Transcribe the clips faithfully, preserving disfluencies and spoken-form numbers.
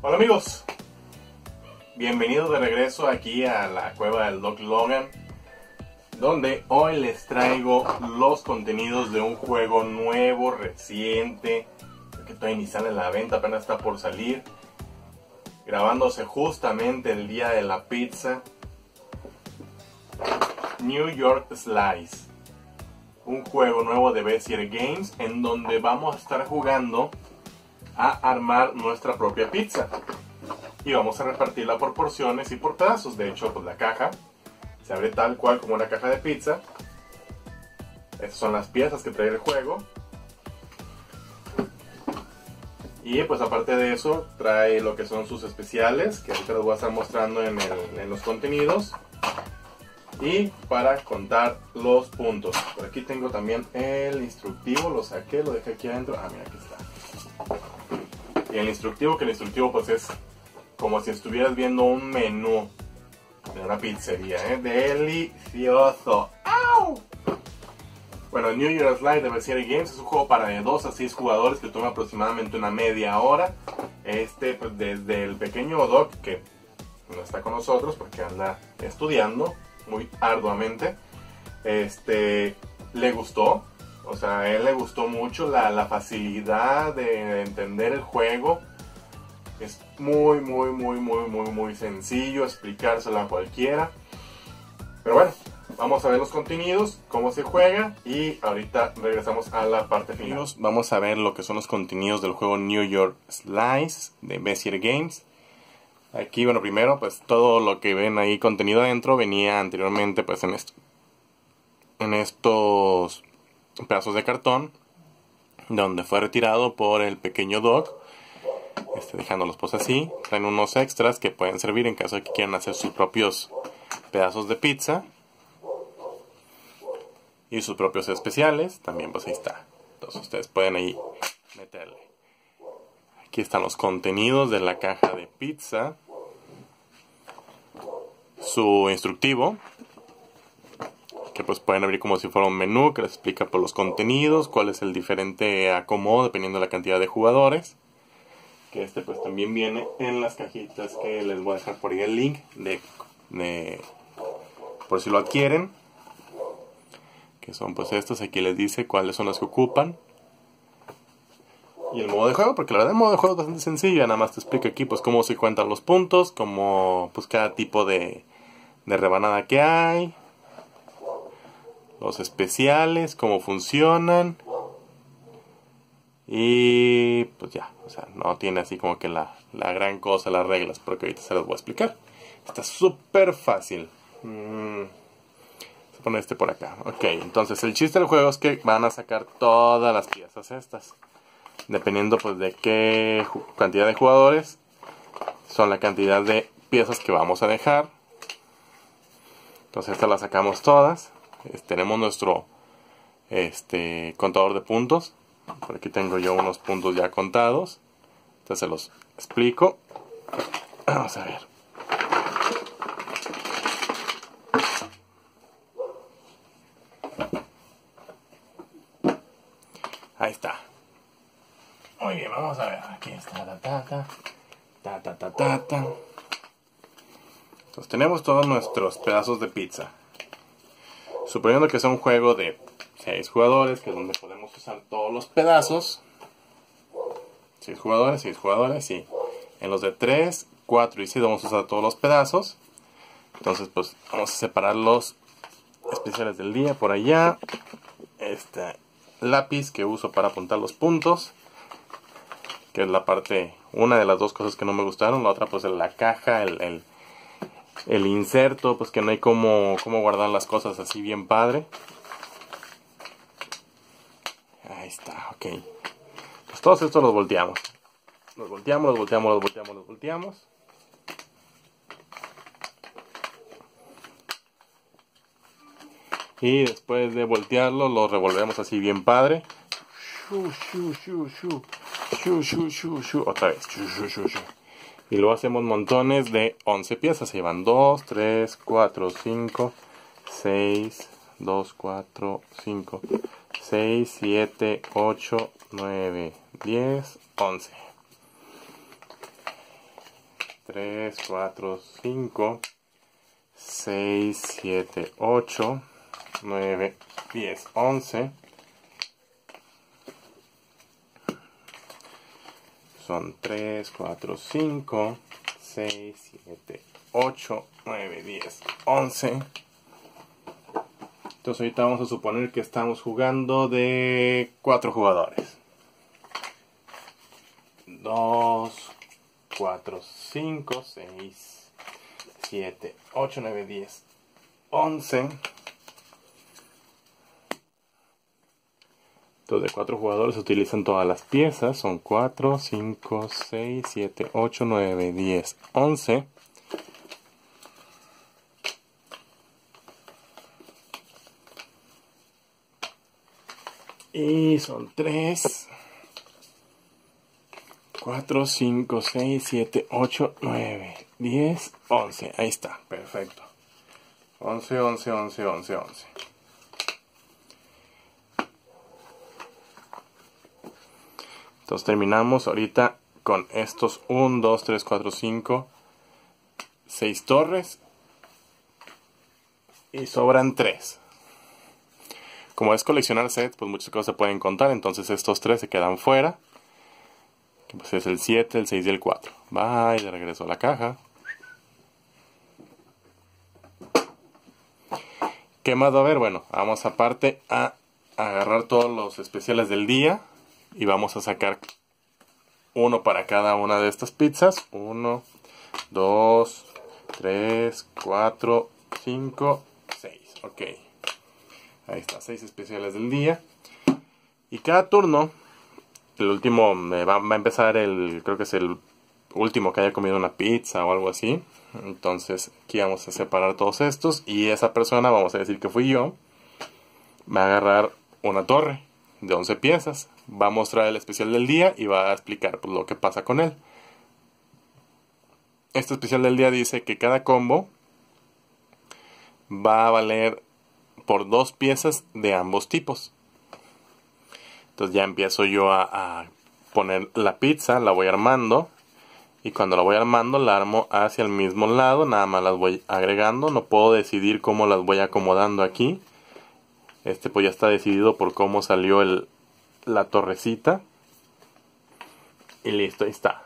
Hola amigos, bienvenidos de regreso aquí a la cueva del Doc Logan, donde hoy les traigo los contenidos de un juego nuevo, reciente, que todavía ni sale a la venta, apenas está por salir, grabándose justamente el día de la pizza. New York Slice, un juego nuevo de Bezier Games en donde vamos a estar jugando a armar nuestra propia pizza y vamos a repartirla por porciones y por pedazos. De hecho, pues la caja se abre tal cual como una caja de pizza. Estas son las piezas que trae el juego, y pues aparte de eso trae lo que son sus especiales, que ahorita los voy a estar mostrando en, el, en los contenidos, y para contar los puntos. Por aquí tengo también el instructivo, lo saqué, lo dejé aquí adentro. Ah, mira, aquí está. Y el instructivo, que el instructivo pues es como si estuvieras viendo un menú de una pizzería, ¿eh? Delicioso. ¡Au! Bueno, New York Slice de Bezier Games es un juego para de dos a seis jugadores que toma aproximadamente una media hora. Este, pues desde el pequeño Doc, que no está con nosotros porque anda estudiando muy arduamente, este, le gustó. O sea, a él le gustó mucho la, la facilidad de entender el juego. Es muy, muy, muy, muy, muy, muy sencillo explicárselo a cualquiera. Pero bueno, vamos a ver los contenidos, cómo se juega, y ahorita regresamos a la parte final. Vamos a ver lo que son los contenidos del juego New York Slice de Bezier Games. Aquí, bueno, primero, pues todo lo que ven ahí contenido adentro venía anteriormente pues en esto, en estos pedazos de cartón, donde fue retirado por el pequeño Doc, este, dejándolos pues así. Traen unos extras que pueden servir en caso de que quieran hacer sus propios pedazos de pizza y sus propios especiales. También pues ahí está, entonces ustedes pueden ahí meterle. Aquí están los contenidos de la caja de pizza, su instructivo, que pues pueden abrir como si fuera un menú que les explica por los contenidos, cuál es el diferente acomodo dependiendo de la cantidad de jugadores. Que este pues también viene en las cajitas que les voy a dejar por ahí el link de, de por si lo adquieren, que son pues estos. Aquí les dice cuáles son los que ocupan y el modo de juego, porque la verdad el modo de juego es bastante sencillo. Nada más te explica aquí pues cómo se cuentan los puntos, como pues cada tipo de, de rebanada que hay, los especiales, cómo funcionan, y pues ya, o sea, no tiene así como que la, la gran cosa, las reglas, porque ahorita se las voy a explicar. Está súper fácil. Mm, se pone este por acá. Ok, entonces el chiste del juego es que van a sacar todas las piezas estas, dependiendo pues de qué cantidad de jugadores, son la cantidad de piezas que vamos a dejar. Entonces estas las sacamos todas. Tenemos nuestro este contador de puntos. Por aquí tengo yo unos puntos ya contados. Entonces se los explico. Vamos a ver. Ahí está. Muy bien, vamos a ver. Aquí está. Ta, ta, ta, ta, ta, ta, ta, ta. Entonces tenemos todos nuestros pedazos de pizza. Suponiendo que sea un juego de seis jugadores, que es donde podemos usar todos los pedazos. seis jugadores, seis jugadores, y en los de tres, cuatro y seis vamos a usar todos los pedazos. Entonces pues vamos a separar los especiales del día por allá. Este lápiz que uso para apuntar los puntos, que es la parte, una de las dos cosas que no me gustaron. La otra pues es la caja, el... el El inserto, pues que no hay como, como guardar las cosas así bien padre. Ahí está, ok. Pues todos estos los volteamos. Los volteamos, los volteamos, los volteamos, los volteamos. Y después de voltearlo, los revolvemos así bien padre. Shu, shu, shu, shu. Shu, shu, shu, shu. Otra vez. Shu, shu, shu, shu. Y luego hacemos montones de once piezas. Se llevan dos, tres, cuatro, cinco, seis, dos, cuatro, cinco, seis, siete, ocho, nueve, diez, once. tres, cuatro, cinco, seis, siete, ocho, nueve, diez, once. Son tres, cuatro, cinco, seis, siete, ocho, nueve, diez, once. Entonces ahorita vamos a suponer que estamos jugando de cuatro jugadores. dos, cuatro, cinco, seis, siete, ocho, nueve, diez, once. Entonces de cuatro jugadores se utilizan todas las piezas. Son cuatro, cinco, seis, siete, ocho, nueve, diez, once. Y son tres, cuatro, cinco, seis, siete, ocho, nueve, diez, once. Ahí está, perfecto. once, once, once, once, once. Entonces terminamos ahorita con estos uno, dos, tres, cuatro, cinco, seis torres. Y sobran tres. Como es coleccionar sets, pues muchas cosas se pueden contar. Entonces estos tres se quedan fuera. Que pues es el siete, el seis y el cuatro. Bye, de regreso a la caja. ¿Qué más va a haber? Bueno, vamos aparte a agarrar todos los especiales del día. Y vamos a sacar uno para cada una de estas pizzas. uno, dos, tres, cuatro, cinco, seis. Ok. Ahí está, seis especiales del día. Y cada turno, el último, eh, va, va a empezar el, creo que es el último que haya comido una pizza o algo así. Entonces aquí vamos a separar todos estos. Y esa persona, vamos a decir que fui yo, va a agarrar una torre de once piezas. Va a mostrar el especial del día y va a explicar pues, lo que pasa con él. Este especial del día dice que cada combo va a valer por dos piezas de ambos tipos. Entonces ya empiezo yo a, a poner la pizza, la voy armando. Y cuando la voy armando la armo hacia el mismo lado, nada más las voy agregando. No puedo decidir cómo las voy acomodando aquí. Este pues ya está decidido por cómo salió el, la torrecita. Y listo, ahí está.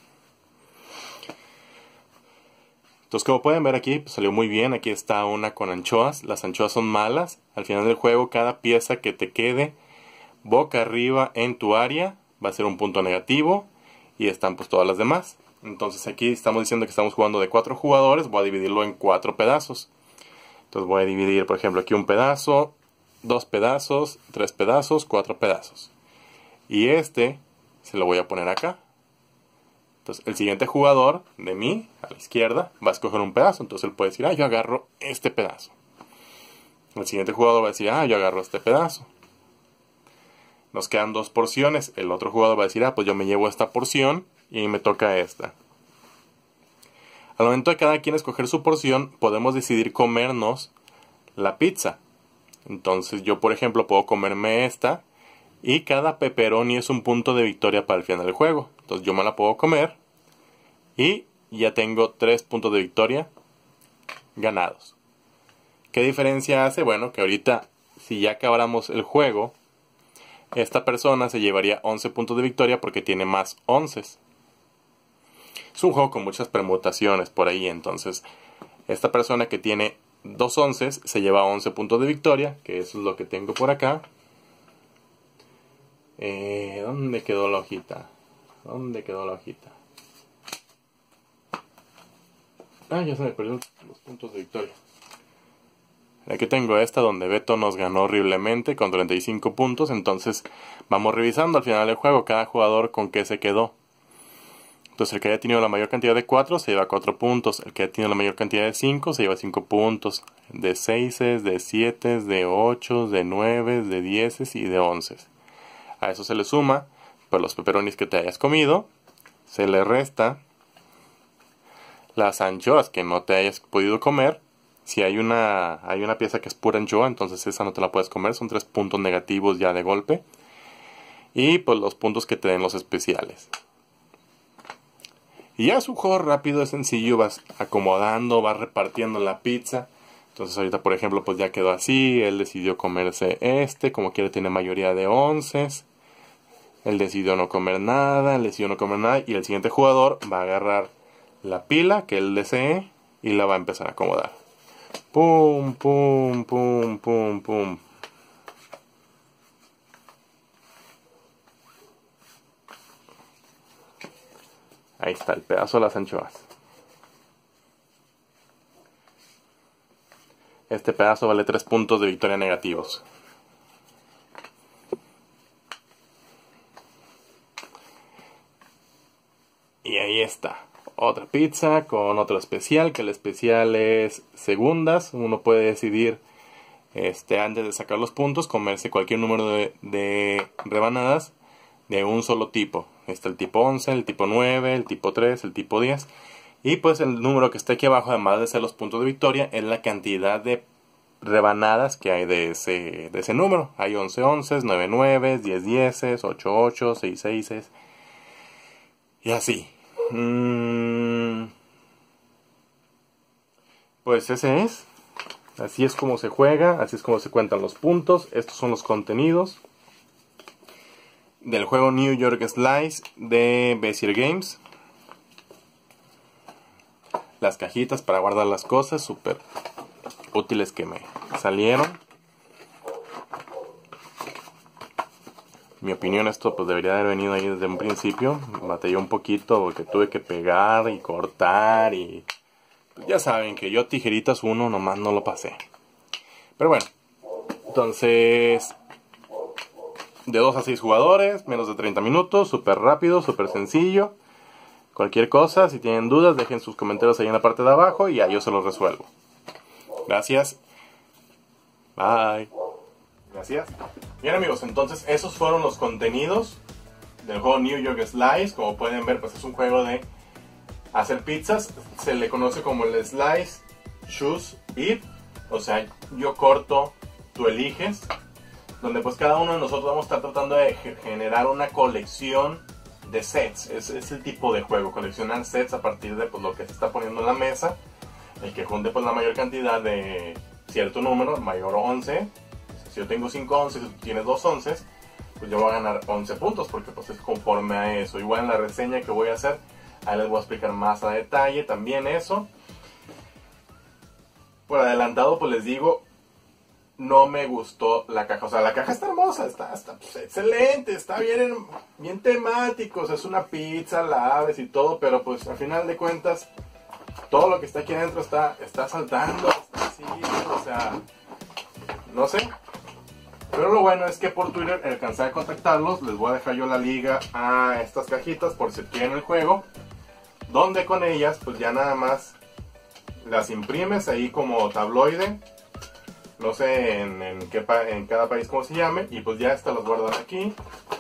Entonces como pueden ver aquí pues salió muy bien. Aquí está una con anchoas. Las anchoas son malas. Al final del juego cada pieza que te quede boca arriba en tu área va a ser un punto negativo. Y están pues todas las demás. Entonces aquí estamos diciendo que estamos jugando de cuatro jugadores. Voy a dividirlo en cuatro pedazos. Entonces voy a dividir por ejemplo aquí un pedazo, dos pedazos, tres pedazos, cuatro pedazos. Y este se lo voy a poner acá. Entonces el siguiente jugador de mí, a la izquierda, va a escoger un pedazo. Entonces él puede decir, ah, yo agarro este pedazo. El siguiente jugador va a decir, ah, yo agarro este pedazo. Nos quedan dos porciones. El otro jugador va a decir, ah, pues yo me llevo esta porción y me toca esta. Al momento de cada quien escoger su porción, podemos decidir comernos la pizza. Entonces yo, por ejemplo, puedo comerme esta. Y cada pepperoni es un punto de victoria para el final del juego. Entonces yo me la puedo comer. Y ya tengo tres puntos de victoria ganados. ¿Qué diferencia hace? Bueno, que ahorita, si ya acabáramos el juego, esta persona se llevaría once puntos de victoria porque tiene más once. Es un juego con muchas permutaciones por ahí. Entonces, esta persona que tiene dos once se lleva once puntos de victoria. Que eso es lo que tengo por acá. Eh, ¿Dónde quedó la hojita? ¿Dónde quedó la hojita? Ah, ya se me perdieron los puntos de victoria. Aquí tengo esta donde Beto nos ganó horriblemente con treinta y cinco puntos. Entonces vamos revisando al final del juego cada jugador con qué se quedó. Entonces el que haya tenido la mayor cantidad de cuatro se lleva cuatro puntos. El que haya tenido la mayor cantidad de cinco se lleva cinco puntos. De seis, de siete, de ocho, de nueve, de diez y de once. A eso se le suma pues, los pepperonis que te hayas comido. Se le resta las anchoas que no te hayas podido comer. Si hay una, hay una pieza que es pura anchoa, entonces esa no te la puedes comer. Son tres puntos negativos ya de golpe. Y pues los puntos que te den los especiales. Y ya es un juego rápido, es sencillo, vas acomodando, vas repartiendo la pizza. Entonces ahorita por ejemplo pues ya quedó así, él decidió comerse este, como quiere tiene mayoría de onces. Él decidió no comer nada, él decidió no comer nada y el siguiente jugador va a agarrar la pila que él desee y la va a empezar a acomodar. Pum, pum, pum, pum, pum. Ahí está el pedazo de las anchoas. Este pedazo vale tres puntos de victoria negativos. Y ahí está. Otra pizza con otro especial, que el especial es segundas. Uno puede decidir este, antes de sacar los puntos, comerse cualquier número de, de rebanadas de un solo tipo. Está el tipo once, el tipo nueve, el tipo tres, el tipo diez. Y pues el número que está aquí abajo, además de ser los puntos de victoria, es la cantidad de rebanadas que hay de ese, de ese número. Hay once onces, nueve nueves, diez dieces, ocho ochos, seis seises. Y así. Mm. Pues ese es. Así es como se juega, así es como se cuentan los puntos. Estos son los contenidos del juego New York Slice de Bezier Games. Las cajitas para guardar las cosas, súper útiles que me salieron. Mi opinión, esto pues debería haber venido ahí desde un principio. Batallé un poquito porque tuve que pegar y cortar y... Pues ya saben que yo tijeritas uno nomás no lo pasé. Pero bueno, entonces... De dos a seis jugadores, menos de treinta minutos, súper rápido, súper sencillo. Cualquier cosa, si tienen dudas, dejen sus comentarios ahí en la parte de abajo y ya yo se los resuelvo. Gracias. Bye. Gracias. Bien amigos, entonces esos fueron los contenidos del juego New York Slice. Como pueden ver, pues es un juego de hacer pizzas. Se le conoce como el Slice, Choose, Eat. O sea, yo corto, tú eliges. Donde pues cada uno de nosotros vamos a estar tratando de generar una colección de sets. Es, es el tipo de juego, coleccionar sets a partir de pues, lo que se está poniendo en la mesa. El que junte pues la mayor cantidad de cierto número, mayor once. Si yo tengo cinco once, si tú tienes dos once, pues yo voy a ganar once puntos porque pues es conforme a eso. Igual en la reseña que voy a hacer, ahí les voy a explicar más a detalle también eso. Por adelantado pues les digo, no me gustó la caja. O sea, la caja está hermosa, está, está pues, excelente, está bien, bien temático. O sea, es una pizza, la abres y todo, pero pues al final de cuentas, todo lo que está aquí adentro está, está saltando, está así, o sea, no sé. Pero lo bueno es que por Twitter alcancé a contactarlos. Les voy a dejar yo la liga a estas cajitas por si quieren el juego. Donde con ellas, pues ya nada más las imprimes ahí como tabloide. No sé en, en, qué pa en cada país cómo se llame. Y pues ya estas las guardan aquí.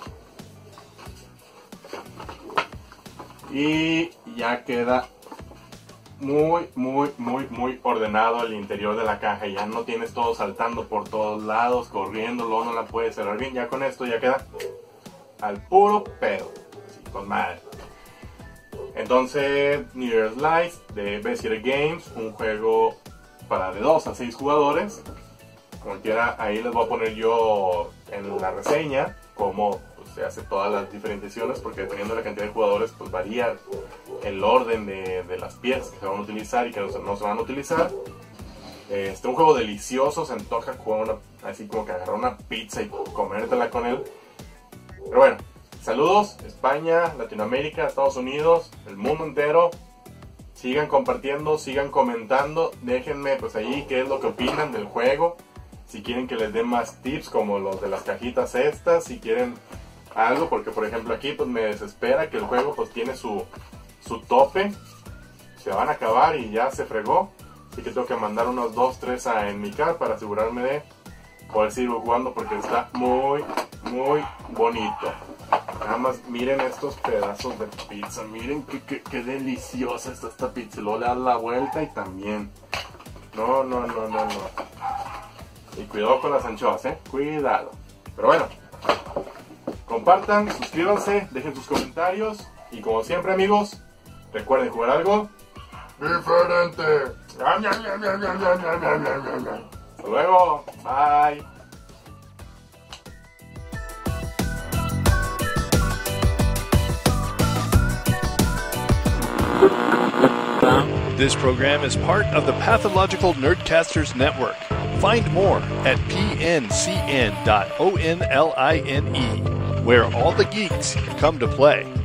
Y ya queda muy, muy, muy, muy ordenado el interior de la caja. Ya no tienes todo saltando por todos lados, corriendo, luego no la puedes cerrar bien. Ya con esto ya queda al puro pedo. Así, con madre. Entonces, New Year's Slice de Bezier Games, un juego para de dos a seis jugadores. Como quiera, ahí les voy a poner yo en la reseña cómo pues, se hace todas las diferenciaciones, porque dependiendo de la cantidad de jugadores, pues varía el orden de, de las piezas que se van a utilizar y que no se, no se van a utilizar. Este, un juego delicioso, se antoja con una, así como que agarrar una pizza y comértela con él. Pero bueno, saludos, España, Latinoamérica, Estados Unidos, el mundo entero. Sigan compartiendo, sigan comentando, déjenme pues ahí qué es lo que opinan del juego. Si quieren que les dé más tips como los de las cajitas estas, si quieren algo, porque por ejemplo aquí pues me desespera que el juego pues tiene su, su tope. Se van a acabar y ya se fregó. Así que tengo que mandar unos dos, tres a enmicar para asegurarme de poder seguir jugando porque está muy, muy bonito. Nada más miren estos pedazos de pizza, miren qué, qué, qué deliciosa está esta pizza. Luego le das la vuelta y también. No, no, no, no, no. Y cuidado con las anchoas, eh, cuidado. Pero bueno, compartan, suscríbanse, dejen sus comentarios. Y como siempre amigos, Recuerden jugar algo diferente. Hasta luego. Bye. This program is part of the Pathological Nerdcasters Network. Find more at p n c n dot online, where all the geeks come to play.